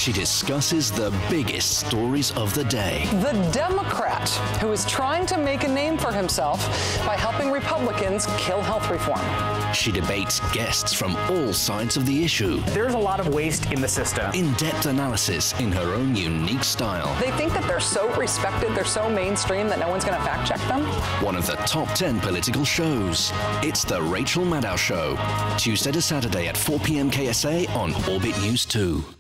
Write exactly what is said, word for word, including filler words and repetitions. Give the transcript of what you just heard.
she discusses the biggest stories of the day. The Democrat who is trying to make a name for himself by helping Republicans kill health reform. She debates guests from all sides of the issue. There's a lot of waste in the system. In-depth analysis in her own unique style. They think that they're so respected, they're so mainstream that no one's going to fact check them. One of the top ten political shows. It's the Rachel Maddow Show. Tuesday to Saturday at four p m K S A on Orbit News two.